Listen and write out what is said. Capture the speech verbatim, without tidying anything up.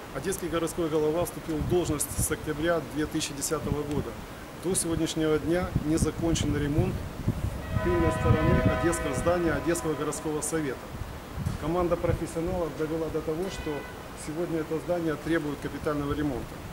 Одесский городской голова вступил в должность с октября две тысячи десятого года. До сегодняшнего дня не закончен ремонт тыльной стороны одесского здания Одесского городского совета. Команда профессионалов довела до того, что сегодня это здание требует капитального ремонта.